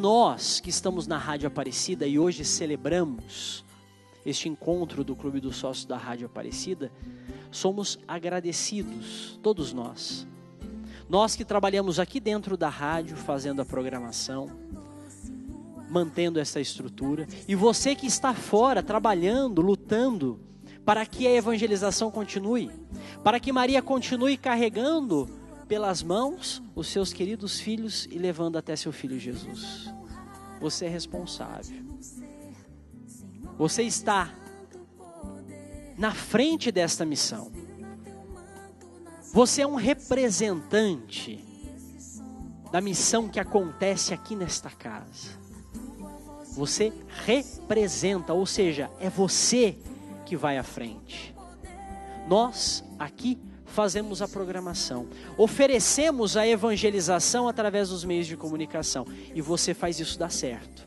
nós que estamos na Rádio Aparecida e hoje celebramos este encontro do Clube dos Sócios da Rádio Aparecida, somos agradecidos, todos nós. Nós que trabalhamos aqui dentro da rádio, fazendo a programação, mantendo essa estrutura, e você que está fora, trabalhando, lutando, para que a evangelização continue, para que Maria continue carregando pelas mãos os seus queridos filhos e levando até seu filho Jesus. Você é responsável. Você está na frente desta missão. Você é um representante da missão que acontece aqui nesta casa. Você representa, ou seja, é você que vai à frente. Nós aqui fazemos a programação, oferecemos a evangelização através dos meios de comunicação, e você faz isso dar certo.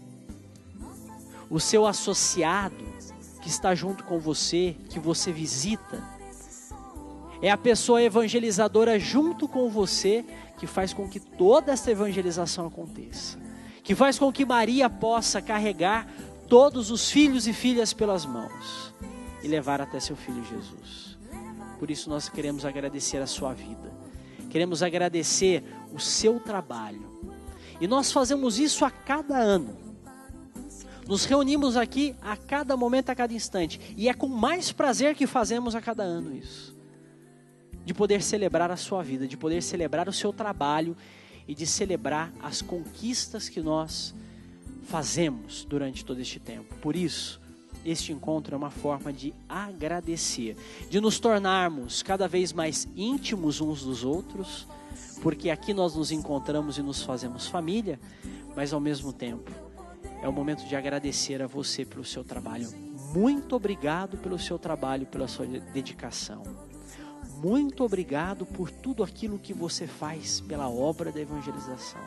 O seu associado que está junto com você, que você visita, é a pessoa evangelizadora junto com você que faz com que toda essa evangelização aconteça, que faz com que Maria possa carregar todos os filhos e filhas pelas mãos e levar até seu filho Jesus. Por isso nós queremos agradecer a sua vida, queremos agradecer o seu trabalho, e nós fazemos isso a cada ano. Nos reunimos aqui a cada momento, a cada instante, e é com mais prazer que fazemos a cada ano isso. De poder celebrar a sua vida, de poder celebrar o seu trabalho e de celebrar as conquistas que nós fazemos durante todo este tempo. Por isso, este encontro é uma forma de agradecer, de nos tornarmos cada vez mais íntimos uns dos outros, porque aqui nós nos encontramos e nos fazemos família, mas ao mesmo tempo é o momento de agradecer a você pelo seu trabalho. Muito obrigado pelo seu trabalho, pela sua dedicação. Muito obrigado por tudo aquilo que você faz pela obra da evangelização.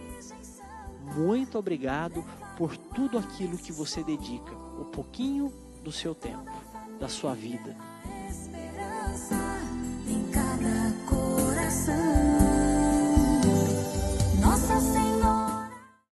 Muito obrigado por tudo aquilo que você dedica, um pouquinho do seu tempo, da sua vida. Esperança em cada coração.